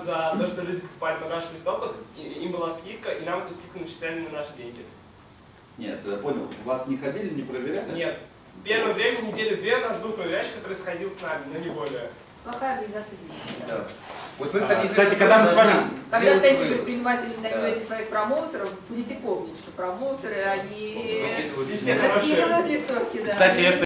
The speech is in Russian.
за то, что люди покупали на наших листовках, им была скидка, и нам эту скидку начисляли на наши деньги. Нет, я понял. Вас не ходили, не проверяли? Нет. Первое время, недели-две, у нас был проверяющий, который сходил с нами, но не более. Плохая организация. Да. Вот вы, кстати, когда мы с вами... Когда станете предпринимателями, нанимаете своих промоутеров, будете помнить, что промоутеры, они все хорошие. раскидывают листовки, да. Кстати, это